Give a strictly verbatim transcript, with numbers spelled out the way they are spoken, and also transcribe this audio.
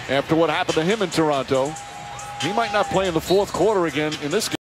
after what happened to him in Toronto. He might not play in the fourth quarter again in this game.